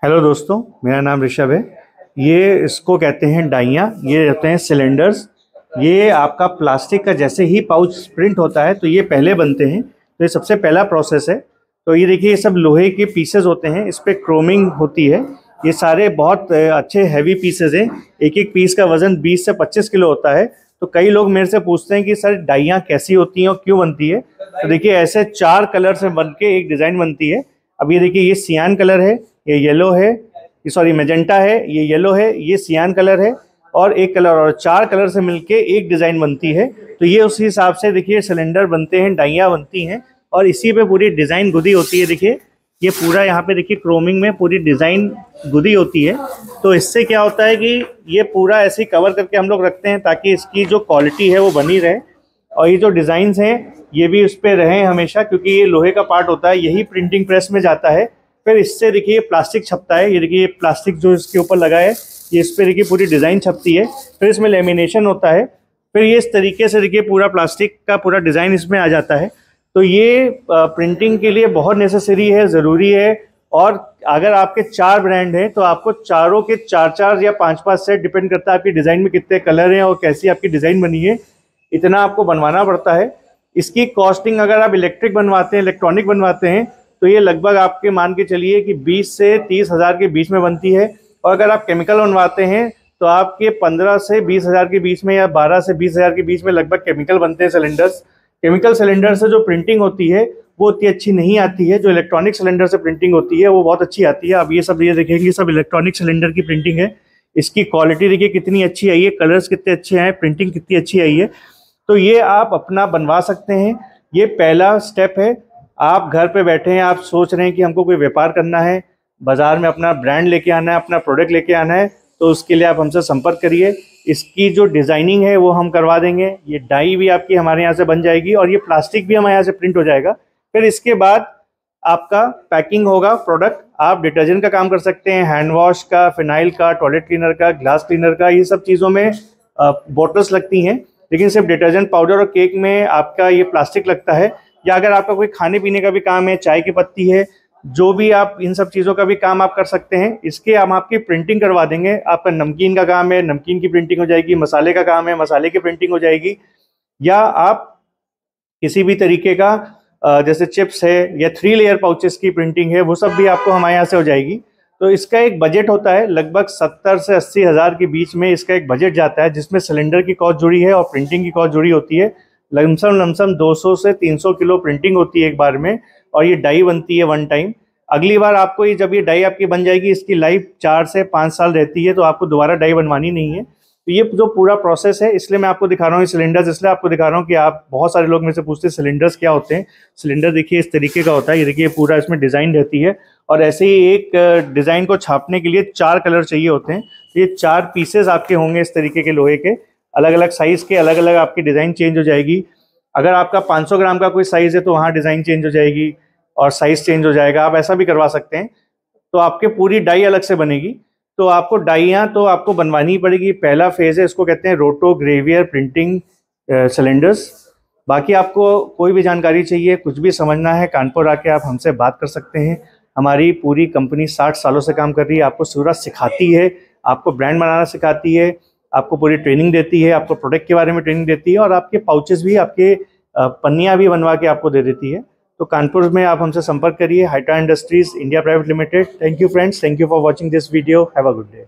Hello दोस्तों, मेरा नाम ऋषभ है। ये इसको कहते हैं डाइयाँ। ये होते हैं सिलेंडर्स। ये आपका प्लास्टिक का जैसे ही पाउच प्रिंट होता है तो ये पहले बनते हैं। तो ये सबसे पहला प्रोसेस है। तो ये देखिए, ये सब लोहे के पीसेस होते हैं, इस पर क्रोमिंग होती है। ये सारे बहुत अच्छे हैवी पीसेस हैं। एक एक पीस का वज़न 20 से 25 किलो होता है। तो कई लोग मेरे से पूछते हैं कि सर डाइयाँ कैसी होती हैं और क्यों बनती है। तो देखिए, ऐसे 4 कलर से बन के एक डिज़ाइन बनती है। अब ये देखिए, ये सियान कलर है, ये येलो है, सॉरी मेजेंटा है, ये येलो है, ये सियान कलर है और एक कलर, और 4 कलर से मिलके एक डिज़ाइन बनती है। तो ये उसी हिसाब से देखिए सिलेंडर बनते हैं, डाइयाँ बनती हैं और इसी पे पूरी डिज़ाइन गुदी होती है। देखिए, ये पूरा यहाँ पे देखिए क्रोमिंग में पूरी डिज़ाइन गुदी होती है। तो इससे क्या होता है कि ये पूरा ऐसे ही कवर करके हम लोग रखते हैं ताकि इसकी जो क्वालिटी है वो बनी रहे। और ये जो डिज़ाइंस हैं ये भी उस पर रहें हमेशा, क्योंकि ये लोहे का पार्ट होता है, यही प्रिंटिंग प्रेस में जाता है। फिर इससे देखिए प्लास्टिक छपता है। ये देखिए, ये प्लास्टिक जो इसके ऊपर लगा है, ये इस पर देखिए पूरी डिज़ाइन छपती है। फिर इसमें लेमिनेशन होता है। फिर ये इस तरीके से देखिए पूरा प्लास्टिक का पूरा डिज़ाइन इसमें आ जाता है। तो ये प्रिंटिंग के लिए बहुत नेसेसरी है, ज़रूरी है। और अगर आपके 4 ब्रांड हैं तो आपको चारों के 4-4 या 5-5 सेट, डिपेंड करता है आपकी डिज़ाइन में कितने कलर हैं और कैसी आपकी डिज़ाइन बनी है, इतना आपको बनवाना पड़ता है। इसकी कॉस्टिंग अगर आप इलेक्ट्रिक बनवाते हैं, इलेक्ट्रॉनिक बनवाते हैं, तो ये लगभग आपके मान के चलिए कि 20 से 30 हज़ार के बीच में बनती है। और अगर आप केमिकल बनवाते हैं तो आपके 15 से 20 हज़ार के बीच में या 12 से 20 हज़ार के बीच में लगभग केमिकल बनते हैं सिलेंडर्स। केमिकल सिलेंडर से जो प्रिंटिंग होती है वो उतनी अच्छी नहीं आती है। जो इलेक्ट्रॉनिक सिलेंडर से प्रिंटिंग होती है वो बहुत अच्छी आती है। अब ये सब ये देखेंगे, सब इलेक्ट्रॉनिक सिलेंडर की प्रिंटिंग है। इसकी क्वालिटी देखिए कितनी अच्छी आई है, कलर्स कितने अच्छे हैं, प्रिंटिंग कितनी अच्छी आई है। तो ये आप अपना बनवा सकते हैं। ये पहला स्टेप है। आप घर पे बैठे हैं, आप सोच रहे हैं कि हमको कोई व्यापार करना है, बाज़ार में अपना ब्रांड लेके आना है, अपना प्रोडक्ट लेके आना है, तो उसके लिए आप हमसे संपर्क करिए। इसकी जो डिज़ाइनिंग है वो हम करवा देंगे। ये डाई भी आपकी हमारे यहाँ से बन जाएगी और ये प्लास्टिक भी हमारे यहाँ से प्रिंट हो जाएगा। फिर इसके बाद आपका पैकिंग होगा प्रोडक्ट। आप डिटर्जेंट का काम कर सकते हैं, हैंड वॉश का, फिनाइल का, टॉयलेट क्लीनर का, ग्लास क्लीनर का, ये सब चीज़ों में बॉटल्स लगती हैं। लेकिन सिर्फ डिटर्जेंट पाउडर और केक में आपका ये प्लास्टिक लगता है। या अगर आपका कोई खाने पीने का भी काम है, चाय की पत्ती है, जो भी आप इन सब चीज़ों का भी काम आप कर सकते हैं। इसके हम आपकी प्रिंटिंग करवा देंगे। आपका नमकीन का काम है, नमकीन की प्रिंटिंग हो जाएगी, मसाले का काम है, मसाले की प्रिंटिंग हो जाएगी। या आप किसी भी तरीके का जैसे चिप्स है या 3 लेयर पाउचेस की प्रिंटिंग है, वो सब भी आपको हमारे यहाँ से हो जाएगी। तो इसका एक बजट होता है लगभग 70 से 80 हज़ार के बीच में इसका एक बजट जाता है, जिसमें सिलेंडर की कॉस्ट जुड़ी है और प्रिंटिंग की कॉस्ट जुड़ी होती है। लमसम 200 से 300 किलो प्रिंटिंग होती है एक बार में, और ये डाई बनती है 1 टाइम। अगली बार आपको ये, जब ये डाई आपकी बन जाएगी, इसकी लाइफ 4 से 5 साल रहती है, तो आपको दोबारा डाई बनवानी नहीं है। तो ये जो पूरा प्रोसेस है, इसलिए मैं आपको दिखा रहा हूँ ये सिलेंडर्स। इसलिए आपको दिखा रहा हूँ कि आप, बहुत सारे लोग मेरे से पूछते हैं सिलेंडर्स क्या होते हैं। सिलेंडर देखिए इस तरीके का होता है। ये देखिए पूरा इसमें डिज़ाइन रहती है और ऐसे ही एक डिज़ाइन को छापने के लिए 4 कलर चाहिए होते हैं। तो ये 4 पीसेस आपके होंगे इस तरीके के लोहे के, अलग अलग साइज़ के, अलग अलग आपकी डिज़ाइन चेंज हो जाएगी। अगर आपका 500 ग्राम का कोई साइज़ है तो वहाँ डिज़ाइन चेंज हो जाएगी और साइज़ चेंज हो जाएगा। आप ऐसा भी करवा सकते हैं। तो आपके पूरी डाई अलग से बनेगी। तो आपको डाइयाँ तो आपको बनवानी ही पड़ेगी। पहला फेज़ है, इसको कहते हैं रोटो ग्रेवियर प्रिंटिंग सिलेंडर्स। बाकी आपको कोई भी जानकारी चाहिए, कुछ भी समझना है, कानपुर आके आप हमसे बात कर सकते हैं। हमारी पूरी कंपनी 60 सालों से काम कर रही है। आपको पूरा सिखाती है, आपको ब्रांड बनाना सिखाती है, आपको पूरी ट्रेनिंग देती है, आपको प्रोडक्ट के बारे में ट्रेनिंग देती है और आपके पाउचेस भी, आपके पन्नियाँ भी बनवा के आपको दे देती है। तो कानपुर में आप हमसे संपर्क करिए। Hydra industries India private limited. Thank you friends, thank you for watching this video. Have a good day.